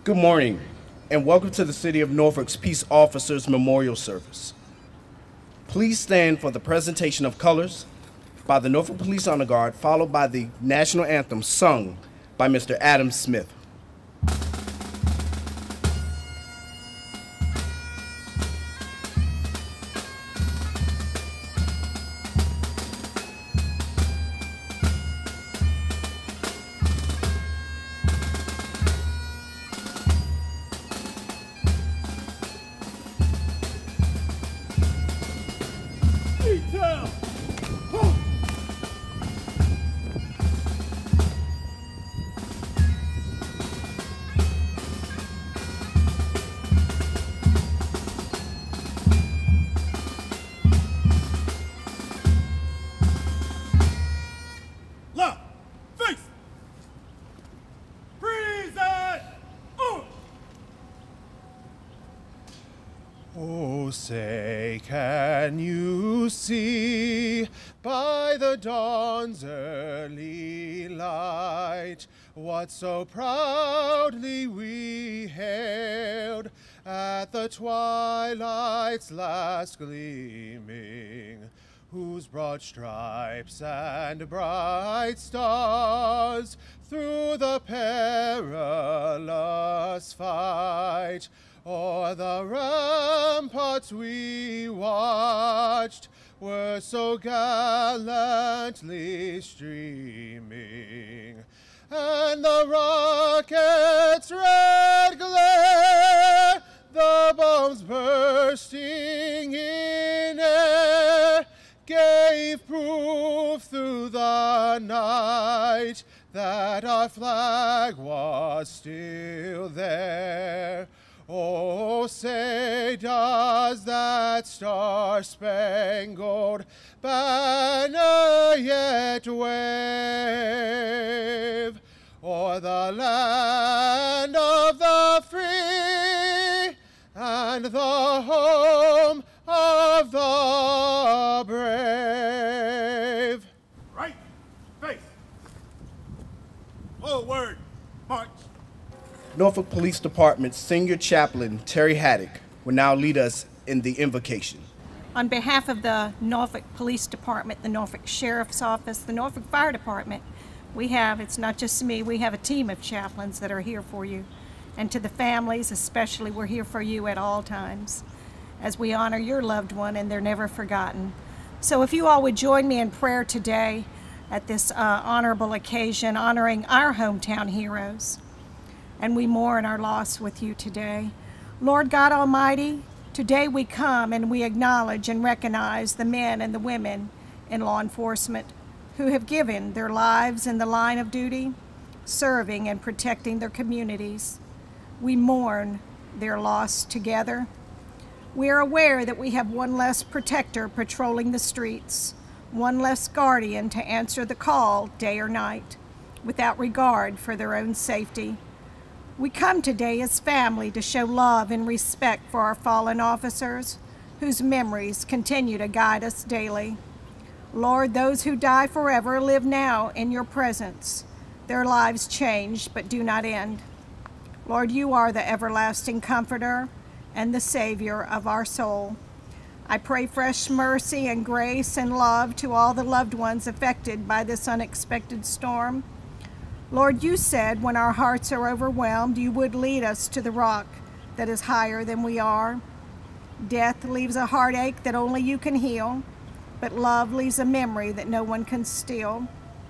Good morning, and welcome to the City of Norfolk's Peace Officers Memorial Service. Please stand for the presentation of colors by the Norfolk Police Honor Guard, followed by the national anthem sung by Mr. Adam Smith. Oh, say, can you see by the dawn's early light what so proudly we hailed at the twilight's last gleaming, whose broad stripes and bright stars through the perilous fight o'er the ramparts we watched were so gallantly streaming, and the rocket's red glare, the bombs bursting in air, gave proof through the night that our flag was still there. Oh, say, does that star-spangled banner yet wave o'er the land of the free and the home of the brave? Right face. Forward, march. Norfolk Police Department Senior Chaplain Terry Haddock will now lead us in the invocation. On behalf of the Norfolk Police Department, the Norfolk Sheriff's Office, the Norfolk Fire Department, it's not just me, we have a team of chaplains that are here for you. And to the families especially, we're here for you at all times as we honor your loved one and they're never forgotten. So if you all would join me in prayer today at this honorable occasion, honoring our hometown heroes. And we mourn our loss with you today. Lord God Almighty, today we come and we acknowledge and recognize the men and the women in law enforcement who have given their lives in the line of duty, serving and protecting their communities. We mourn their loss together. We are aware that we have one less protector patrolling the streets, one less guardian to answer the call day or night, without regard for their own safety. We come today as family to show love and respect for our fallen officers, whose memories continue to guide us daily. Lord, those who die forever live now in your presence. Their lives change but do not end. Lord, you are the everlasting comforter and the Savior of our soul. I pray fresh mercy and grace and love to all the loved ones affected by this unexpected storm. Lord, you said when our hearts are overwhelmed, you would lead us to the rock that is higher than we are. Death leaves a heartache that only you can heal, but love leaves a memory that no one can steal.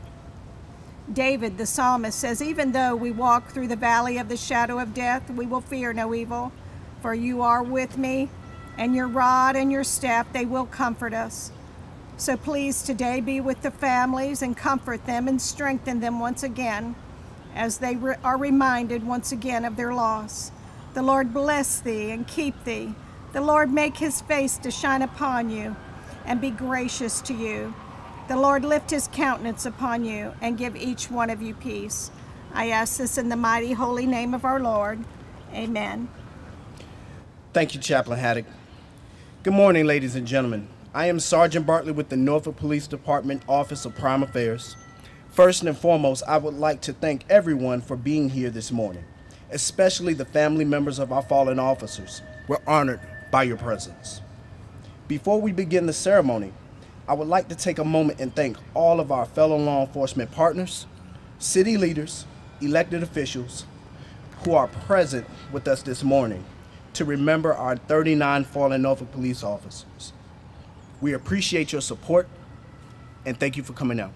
David, the psalmist, says, even though we walk through the valley of the shadow of death, we will fear no evil, for you are with me, and your rod and your staff, they will comfort us. So please today be with the families and comfort them and strengthen them once again as they are reminded once again of their loss. The Lord bless thee and keep thee. The Lord make his face to shine upon you and be gracious to you. The Lord lift his countenance upon you and give each one of you peace. I ask this in the mighty holy name of our Lord. Amen. Thank you, Chaplain Haddock. Good morning, ladies and gentlemen. I am Sergeant Bartley with the Norfolk Police Department Office of Crime Affairs. First and foremost, I would like to thank everyone for being here this morning especially the family members of our fallen officers. We're honored by your presence. Before we begin the ceremony, I would like to take a moment and thank all of our fellow law enforcement partners, city leaders, elected officials who are present with us this morning to remember our 39 fallen Norfolk police officers. We appreciate your support and thank you for coming out.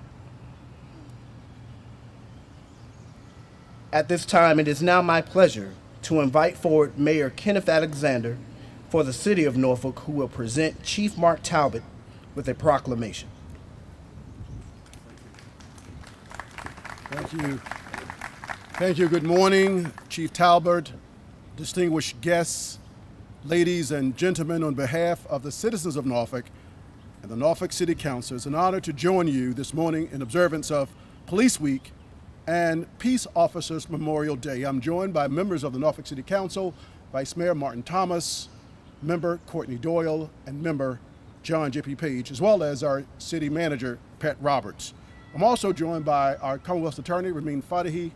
At this time, it is now my pleasure to invite forward Mayor Kenneth Alexander for the City of Norfolk, who will present Chief Mark Talbot with a proclamation. Thank you. Thank you. Good morning, Chief Talbot, distinguished guests, ladies and gentlemen. On behalf of the citizens of Norfolk and the Norfolk City Council, it's an honor to join you this morning in observance of Police Week and Peace Officers Memorial Day. I'm joined by members of the Norfolk City Council, Vice Mayor Martin Thomas, Member Courtney Doyle, and Member John J.P. Page, as well as our City Manager, Pat Roberts. I'm also joined by our Commonwealth Attorney, Ramin Fadahi,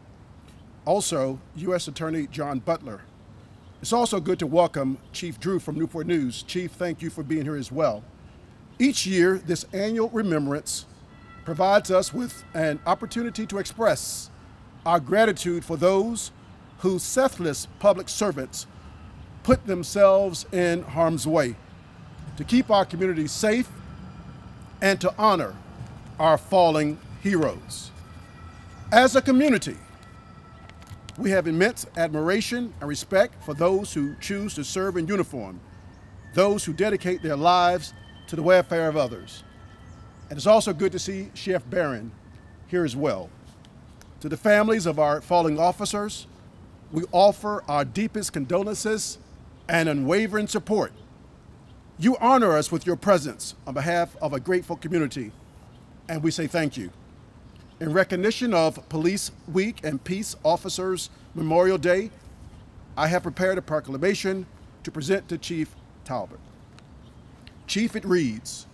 also U.S. Attorney John Butler. It's also good to welcome Chief Drew from Newport News. Chief, thank you for being here as well. Each year, this annual remembrance provides us with an opportunity to express our gratitude for those whose selfless public servants put themselves in harm's way to keep our communities safe and to honor our fallen heroes. As a community, we have immense admiration and respect for those who choose to serve in uniform, those who dedicate their lives to the welfare of others. And it's also good to see Chef Barron here as well. To the families of our fallen officers, we offer our deepest condolences and unwavering support. You honor us with your presence on behalf of a grateful community, and we say thank you. In recognition of Police Week and Peace Officers Memorial Day, I have prepared a proclamation to present to Chief Talbot. Chief, it reads,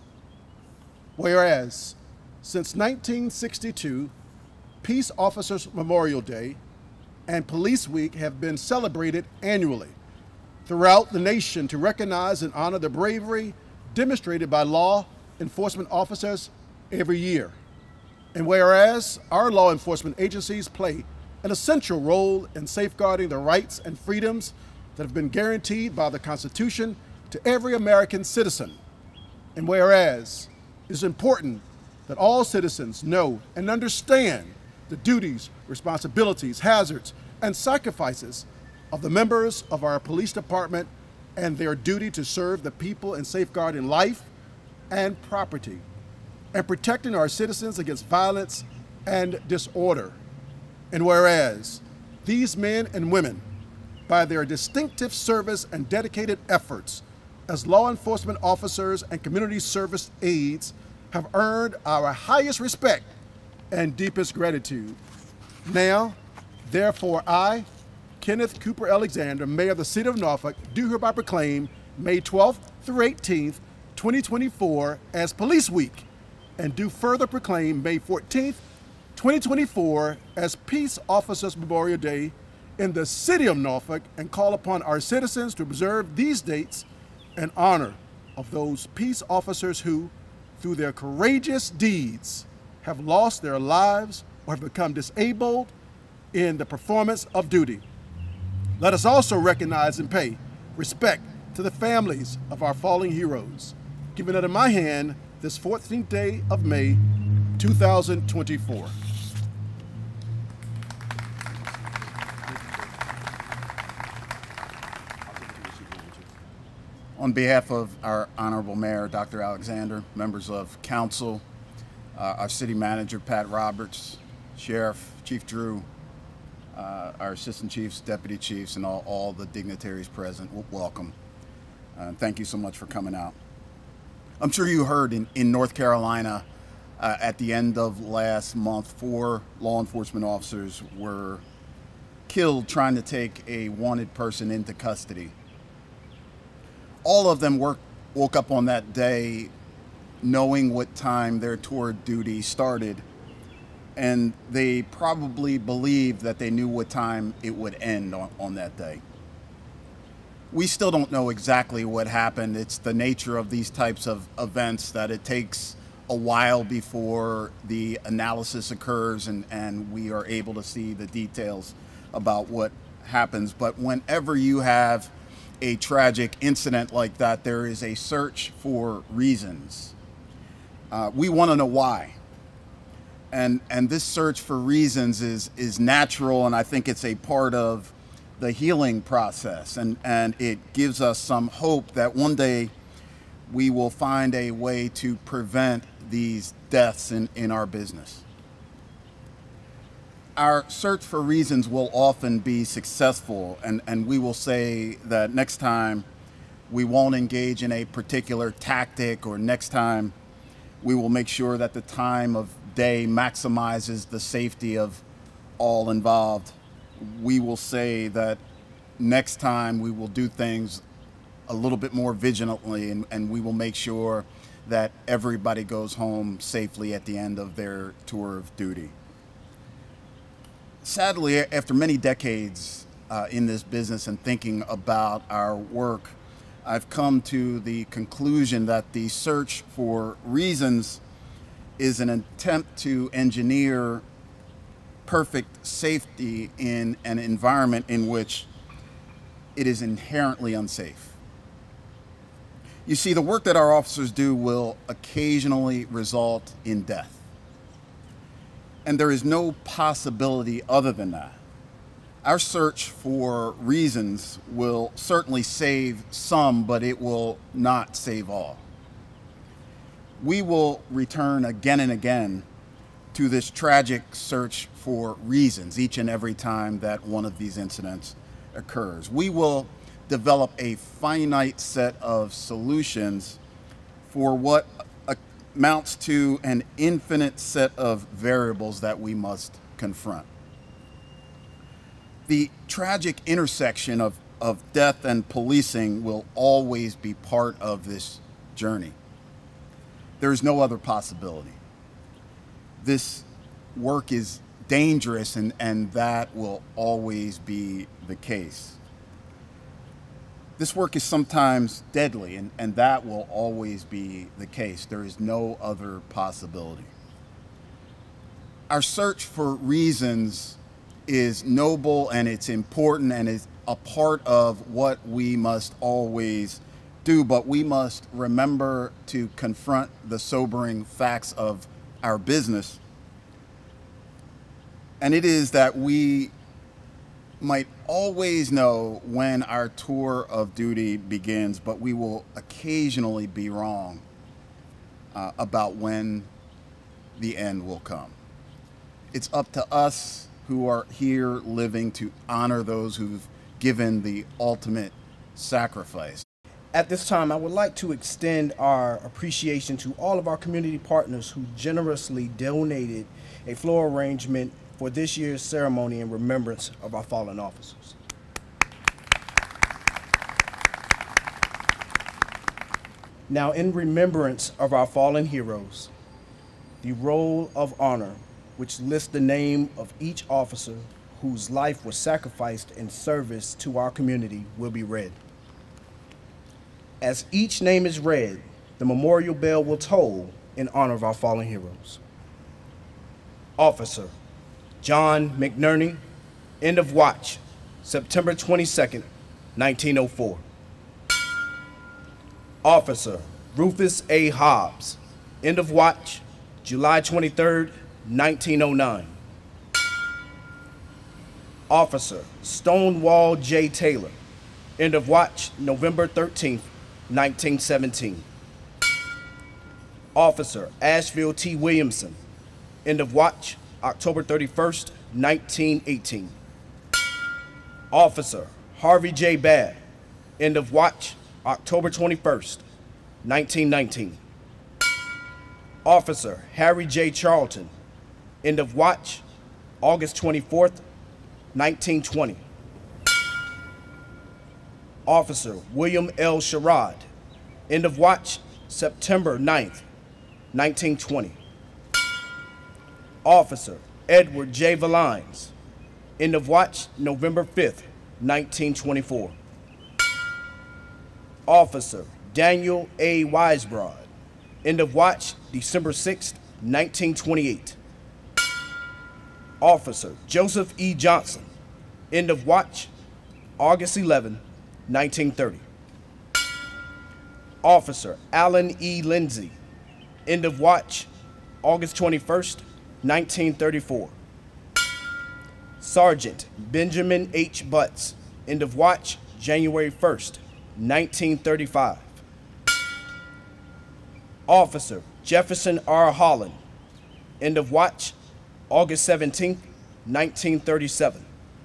whereas since 1962, Peace Officers Memorial Day and Police Week have been celebrated annually throughout the nation to recognize and honor the bravery demonstrated by law enforcement officers every year. And whereas our law enforcement agencies play an essential role in safeguarding the rights and freedoms that have been guaranteed by the Constitution to every American citizen. And whereas it is important that all citizens know and understand the duties, responsibilities, hazards, and sacrifices of the members of our police department and their duty to serve the people in safeguarding life and property and protecting our citizens against violence and disorder. And whereas these men and women, by their distinctive service and dedicated efforts as law enforcement officers and community service aides, have earned our highest respect and deepest gratitude. Now, therefore, I, Kenneth Cooper Alexander, Mayor of the City of Norfolk, do hereby proclaim May 12th through 18th, 2024 as Police Week, and do further proclaim May 14th, 2024 as Peace Officers Memorial Day in the City of Norfolk, and call upon our citizens to observe these dates in honor of those peace officers who, through their courageous deeds, have lost their lives or have become disabled in the performance of duty. Let us also recognize and pay respect to the families of our fallen heroes. Given it in my hand this 14th day of May, 2024. On behalf of our Honorable Mayor, Dr. Alexander, members of Council, our City Manager, Pat Roberts, Sheriff, Chief Drew, our Assistant Chiefs, Deputy Chiefs, and all the dignitaries present, welcome. Thank you so much for coming out. I'm sure you heard in North Carolina at the end of last month, 4 law enforcement officers were killed trying to take a wanted person into custody. All of them woke up on that day knowing what time their tour of duty started and they probably believed that they knew what time it would end on that day. We still don't know exactly what happened. It's the nature of these types of events that it takes a while before the analysis occurs and we are able to see the details about what happens. But whenever you have a tragic incident like that, there is a search for reasons. We want to know why. And this search for reasons is natural, and I think it's a part of the healing process, and it gives us some hope that one day we will find a way to prevent these deaths in our business. Our search for reasons will often be successful, and we will say that next time we won't engage in a particular tactic, or next time we will make sure that the time of day maximizes the safety of all involved. We will say that next time we will do things a little bit more vigilantly, and we will make sure that everybody goes home safely at the end of their tour of duty. Sadly, after many decades in this business and thinking about our work, I've come to the conclusion that the search for reasons is an attempt to engineer perfect safety in an environment in which it is inherently unsafe. You see, the work that our officers do will occasionally result in death. And there is no possibility other than that. Our search for reasons will certainly save some, but it will not save all. We will return again and again to this tragic search for reasons each and every time that one of these incidents occurs. We will develop a finite set of solutions for what amounts to an infinite set of variables that we must confront. The tragic intersection of death and policing will always be part of this journey. There is no other possibility. This work is dangerous, and that will always be the case. This work is sometimes deadly, and that will always be the case. There is no other possibility. Our search for reasons is noble, and it's important, and is a part of what we must always do, but we must remember to confront the sobering facts of our business. And it is that we might always know when our tour of duty begins, but we will occasionally be wrong about when the end will come. It's up to us who are here living to honor those who've given the ultimate sacrifice. At this time, I would like to extend our appreciation to all of our community partners who generously donated a floral arrangement for this year's ceremony in remembrance of our fallen officers. Now, in remembrance of our fallen heroes, the roll of honor, which lists the name of each officer whose life was sacrificed in service to our community, will be read. As each name is read, the memorial bell will toll in honor of our fallen heroes. Officer John McNerney, end of watch, September 22nd, 1904. Officer Rufus A. Hobbs, end of watch, July 23rd, 1909. Officer Stonewall J. Taylor, end of watch, November 13th, 1917. Officer Asheville T. Williamson, end of watch, October 31st, 1918. Officer Harvey J. Babb, end of watch, October 21st, 1919. Officer Harry J. Charlton, end of watch, August 24th, 1920. Officer William L. Sherrod, end of watch, September 9th, 1920. Officer Edward J. Valines. End of watch, November 5th, 1924. Officer Daniel A. Weisbrod. End of watch, December 6th, 1928. Officer Joseph E. Johnson. End of watch, August 11, 1930. Officer Alan E. Lindsay. End of watch, August 21st, 1934. Sergeant Benjamin H. Butts. End of watch, January 1st, 1935. Officer Jefferson R. Holland. End of watch, August 17th, 1937.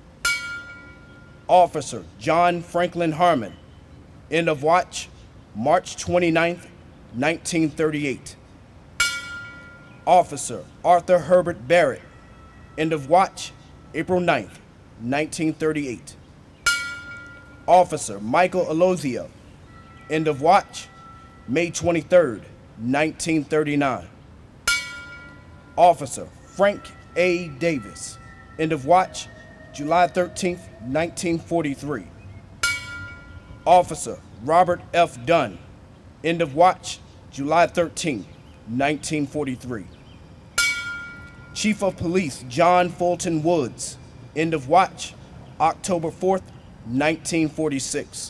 Officer John Franklin Harmon. End of watch, March 29th, 1938. Officer Arthur Herbert Barrett. End of watch, April 9th, 1938. Officer Michael Alozio. End of watch, May 23rd, 1939. Officer Frank A. Davis. End of watch, July 13th, 1943. Officer Robert F. Dunn. End of watch, July 13th, 1943. Chief of Police John Fulton Woods. End of watch, October 4th, 1946.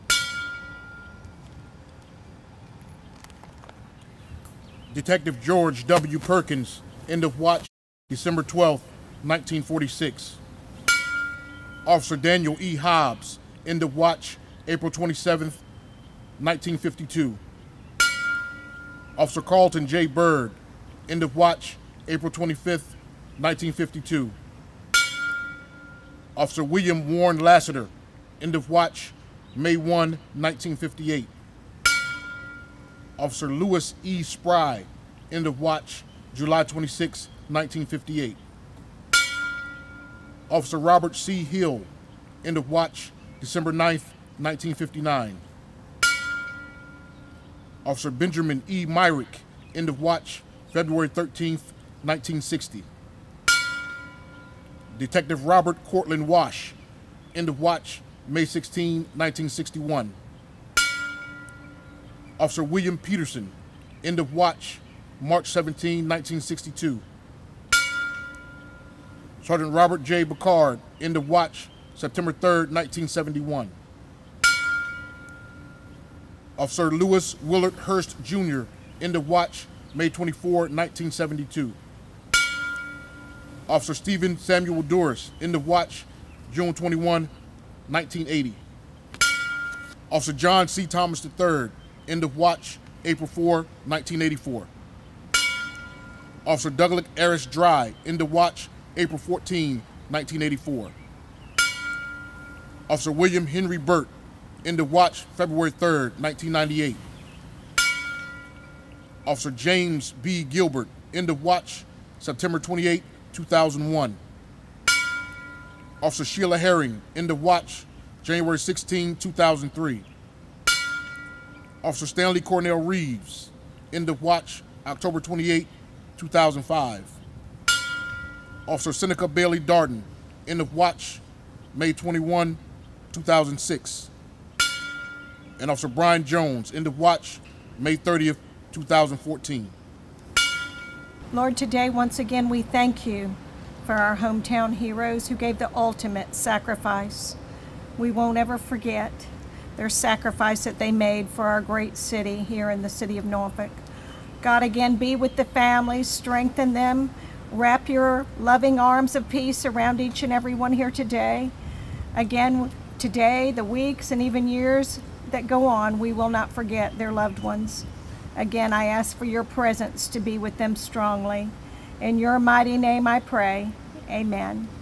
Detective George W. Perkins. End of watch, December 12th, 1946. Officer Daniel E. Hobbs. End of watch, April 27th, 1952. Officer Carlton J. Bird. End of watch, April 25th, 1952. Officer William Warren Lassiter. End of watch, May 1, 1958. Officer Lewis E. Spry. End of watch, July 26, 1958. Officer Robert C. Hill. End of watch, December 9th, 1959. Officer Benjamin E. Myrick. End of watch, February 13th, 1960. Detective Robert Cortland Wash. End of watch, May 16, 1961. Officer William Peterson. End of watch, March 17, 1962. Sergeant Robert J. Bacard. End of watch, September 3rd, 1971. Officer Lewis Willard Hurst, Jr. End of watch, May 24, 1972. Officer Stephen Samuel Doris. End of watch, June 21, 1980. Officer John C. Thomas III. End of watch, April 4, 1984. Officer Douglas Eris Dry. End of watch, April 14, 1984. Officer William Henry Burt. End of watch, February 3rd, 1998. Officer James B. Gilbert. End of watch, September 28, 2001. Officer Sheila Herring. End of watch, January 16, 2003. Officer Stanley Cornell Reeves. End of watch, October 28, 2005. Officer Seneca Bailey Darden. End of watch, May 21, 2006. And Officer Brian Jones. End of watch, May 30th, 2014. Lord, today once again we thank you for our hometown heroes who gave the ultimate sacrifice. We won't ever forget their sacrifice that they made for our great city here in the city of Norfolk. God, again, be with the families, strengthen them, wrap your loving arms of peace around each and every one here today. Again, today, the weeks and even years that go on, we will not forget their loved ones. Again, I ask for your presence to be with them strongly. In your mighty name I pray, amen.